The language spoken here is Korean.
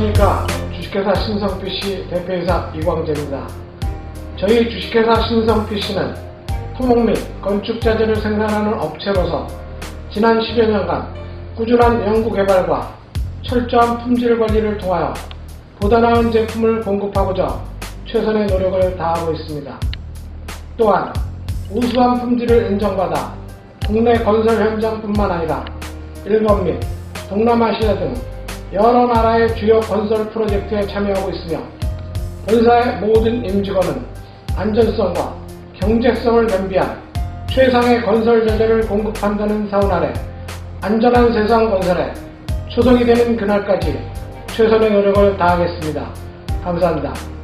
안녕하십니까. 주식회사 신성PC 대표이사 이광재입니다. 저희 주식회사 신성PC는 토목 및 건축자재를 생산하는 업체로서 지난 10여 년간 꾸준한 연구개발과 철저한 품질 관리를 통하여 보다 나은 제품을 공급하고자 최선의 노력을 다하고 있습니다. 또한 우수한 품질을 인정받아 국내 건설 현장뿐만 아니라 일본 및 동남아시아 등 여러 나라의 주요 건설 프로젝트에 참여하고 있으며 본사의 모든 임직원은 안전성과 경제성을 겸비한 최상의 건설 자재를 공급한다는 사원 아래 안전한 세상 건설에 초석이 되는 그날까지 최선의 노력을 다하겠습니다. 감사합니다.